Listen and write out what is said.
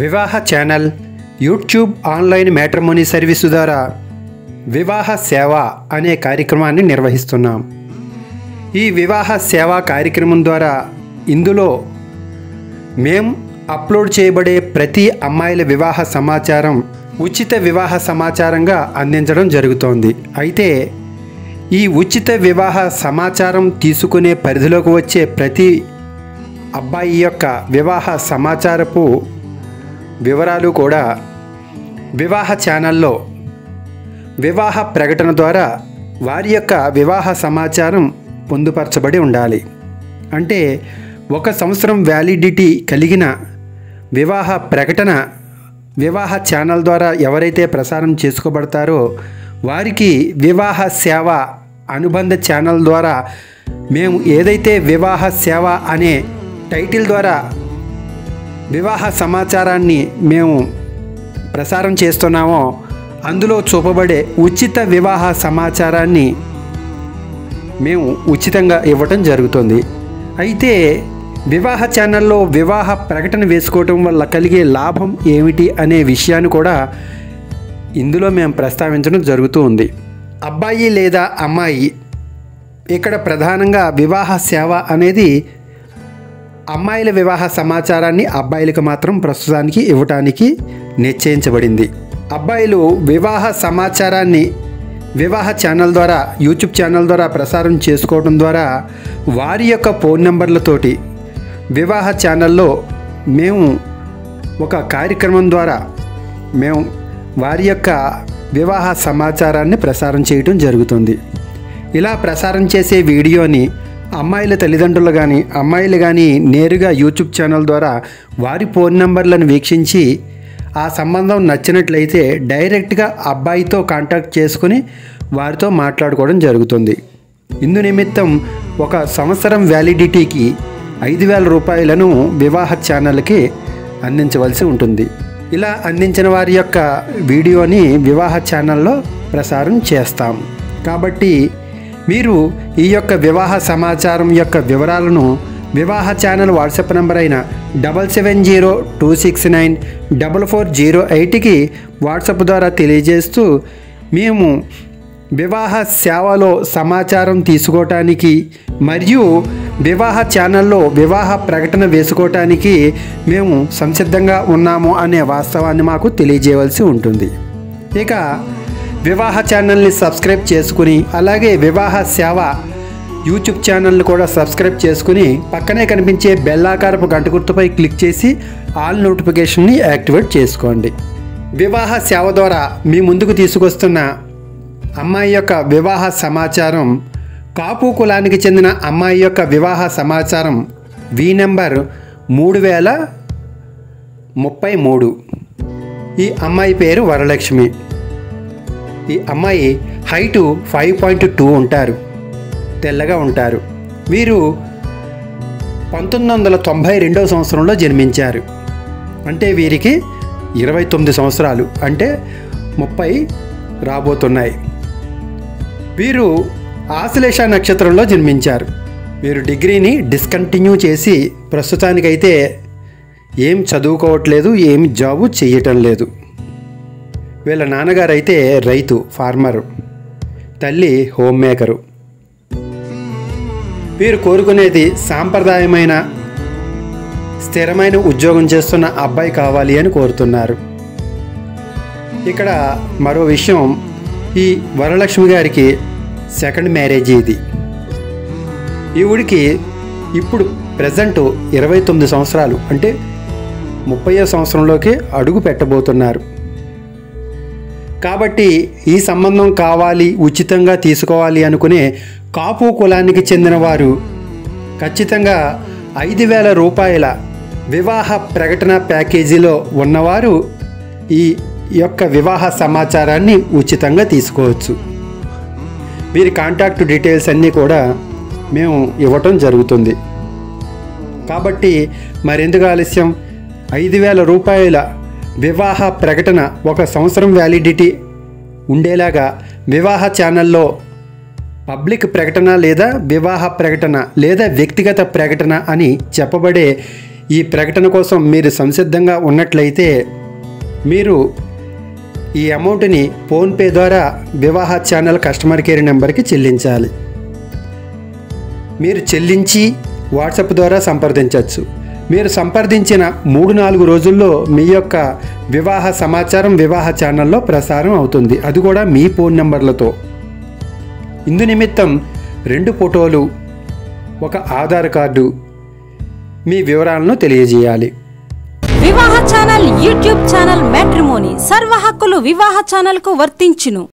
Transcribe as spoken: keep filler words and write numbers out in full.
వివాహ channel YouTube online matrimony service ద్వారా వివాహ సేవ అనే కార్యక్రమాన్ని నిర్వహిస్తున్నాం. ఈ వివాహ సేవా కార్యక్రమం ద్వారా ఇందులో మేం అప్లోడ్ చేయబడే ప్రతి అమ్మాయిల వివాహ సమాచారం ఉచిత వివాహ సమాచారంగా అందించడం జరుగుతోంది. అయితే ఈ ఉచిత వివాహ సమాచారం తీసుకునే పరిధిలోకి వచ్చే ప్రతి అబ్బాయి యొక్క వివాహ సమాచారపు వివరాలు కూడా వివాహ ఛానల్లో వివాహ ప్రకటన ద్వారా వారి యొక్క వివాహ సమాచారం పొందుపరచబడి ఉండాలి. అంటే ఒక సంవత్సరం వ్యాలిడిటీ కలిగిన వివాహ ప్రకటన వివాహ ఛానల్ ద్వారా ఎవరైతే ప్రసారం చేసుకోబడతారో వారికి వివాహ సేవ అనుబంధ ఛానల్ ద్వారా మేము ఏదైతే వివాహ సేవ అనే టైటిల్ ద్వారా వివాహ సమాచారాన్ని మేము ప్రసారం చేస్తున్నామో అందులో చూపబడే ఉచిత వివాహ సమాచారాన్ని మేము ఉచితంగా ఇవ్వటం జరుగుతుంది. అయితే వివాహ ఛానల్లో వివాహ ప్రకటన వేసుకోవటం వల్ల కలిగే లాభం ఏమిటి అనే విషయాన్ని కూడా ఇందులో మేము ప్రస్తావించడం జరుగుతూ ఉంది. అబ్బాయి లేదా అమ్మాయి ఇక్కడ ప్రధానంగా వివాహ సేవ అనేది అమ్మాయిల వివాహ సమాచారాన్ని అబ్బాయిలకు మాత్రం ప్రస్తుతానికి ఇవ్వటానికి నిశ్చయించబడింది. అబ్బాయిలు వివాహ సమాచారాన్ని వివాహ ఛానల్ ద్వారా యూట్యూబ్ ఛానల్ ద్వారా ప్రసారం చేసుకోవడం ద్వారా వారి యొక్క ఫోన్ నెంబర్లతోటి వివాహ ఛానల్లో మేము ఒక కార్యక్రమం ద్వారా మేము వారి యొక్క వివాహ సమాచారాన్ని ప్రసారం చేయటం జరుగుతుంది. ఇలా ప్రసారం చేసే వీడియోని అమ్మాయిల తల్లిదండ్రులు కానీ అమ్మాయిలు కానీ నేరుగా యూట్యూబ్ ఛానల్ ద్వారా వారి ఫోన్ నెంబర్లను వీక్షించి ఆ సంబంధం నచ్చినట్లయితే డైరెక్ట్గా అబ్బాయితో కాంటాక్ట్ చేసుకుని వారితో మాట్లాడుకోవడం జరుగుతుంది. ఇందు నిమిత్తం ఒక సంవత్సరం వ్యాలిడిటీకి ఐదు వేల రూపాయలను వివాహ ఛానల్కి అందించవలసి ఉంటుంది. ఇలా అందించిన వారి యొక్క వీడియోని వివాహ ఛానల్లో ప్రసారం చేస్తాం. కాబట్టి మీరు ఈ యొక్క వివాహ సమాచారం యొక్క వివరాలను వివాహ ఛానల్ వాట్సాప్ నంబర్ అయిన double seven zero two six nine double four zero ఎయిట్కి వాట్సాప్ ద్వారా తెలియజేస్తూ మేము వివాహ సేవలో సమాచారం తీసుకోవటానికి మరియు వివాహ ఛానల్లో వివాహ ప్రకటన వేసుకోవటానికి మేము సంసిద్ధంగా ఉన్నాము అనే వాస్తవాన్ని మాకు తెలియజేయవలసి ఉంటుంది. ఇక వివాహ ఛానల్ని సబ్స్క్రైబ్ చేసుకుని అలాగే వివాహ సేవ యూట్యూబ్ ఛానల్ని కూడా సబ్స్క్రైబ్ చేసుకుని పక్కనే కనిపించే బెల్ ఆకారపు గంట గుర్తుపై క్లిక్ చేసి ఆల్ నోటిఫికేషన్ని యాక్టివేట్ చేసుకోండి. వివాహ సేవ ద్వారా మీ ముందుకు తీసుకొస్తున్న అమ్మాయి యొక్క వివాహ సమాచారం కాపు కులానికి చెందిన అమ్మాయి యొక్క వివాహ సమాచారం వి నెంబర్ మూడు వేల ముప్పై మూడు. ఈ అమ్మాయి పేరు వరలక్ష్మి. ఈ అమ్మాయి హైటు ఫైవ్ పాయింట్ టూ ఉంటారు, తెల్లగా ఉంటారు. వీరు పంతొమ్మిది వందల తొంభై రెండవ సంవత్సరంలో జన్మించారు. అంటే వీరికి ఇరవై తొమ్మిది సంవత్సరాలు అంటే ముప్పై రాబోతున్నాయి. వీరు ఆశ్లేష నక్షత్రంలో జన్మించారు. వీరు డిగ్రీని డిస్కంటిన్యూ చేసి ప్రస్తుతానికైతే ఏం చదువుకోవట్లేదు, ఏం జాబు చేయటం లేదు. వీళ్ళ నాన్నగారు అయితే రైతు ఫార్మరు, తల్లి హోమ్ మేకరు. వీరు కోరుకునేది సాంప్రదాయమైన స్థిరమైన ఉద్యోగం చేస్తున్న అబ్బాయి కావాలి అని కోరుతున్నారు. ఇక్కడ మరో విషయం, ఈ వరలక్ష్మి గారికి సెకండ్ మ్యారేజ్ ఇది. ఈవిడికి ఇప్పుడు ప్రజెంట్ ఇరవై తొమ్మిది సంవత్సరాలు అంటే ముప్పయో సంవత్సరంలోకి అడుగు పెట్టబోతున్నారు. కాబట్టి ఈ సంబంధం కావాలి, ఉచితంగా తీసుకోవాలి అనుకునే కాపు కులానికి చెందిన వారు ఖచ్చితంగా ఐదు వేల రూపాయల వివాహ ప్రకటన ప్యాకేజీలో ఉన్నవారు ఈ యొక్క వివాహ సమాచారాన్ని ఉచితంగా తీసుకోవచ్చు. వీరి కాంటాక్ట్ డీటెయిల్స్ అన్నీ కూడా మేము ఇవ్వటం జరుగుతుంది. కాబట్టి మరెందుకు ఆలస్యం, ఐదు వేల రూపాయల వివాహ ప్రకటన ఒక సంవత్సరం వ్యాలిడిటీ ఉండేలాగా వివాహ ఛానల్లో పబ్లిక్ ప్రకటన లేదా వివాహ ప్రకటన లేదా వ్యక్తిగత ప్రకటన అని చెప్పబడే ఈ ప్రకటన కోసం మీరు సంసిద్ధంగా ఉన్నట్లయితే మీరు ఈ అమౌంట్ని ఫోన్పే ద్వారా వివాహ ఛానల్ కస్టమర్ కేర్ నెంబర్కి చెల్లించాలి. మీరు చెల్లించి వాట్సాప్ ద్వారా సంప్రదించవచ్చు. మీరు సంప్రదించిన మూడు నాలుగు రోజుల్లో మీ యొక్క వివాహ సమాచారం వివాహ ఛానల్లో ప్రసారం అవుతుంది, అది కూడా మీ ఫోన్ నెంబర్లతో. ఇందు నిమిత్తం రెండు ఫోటోలు, ఒక ఆధార్ కార్డు, మీ వివరాలను తెలియజేయాలి. వివాహ ఛానల్ యూట్యూబ్ ఛానల్ మ్యాట్రిమోనీ సర్వ హక్కులు వివాహ ఛానల్కు వర్తించును.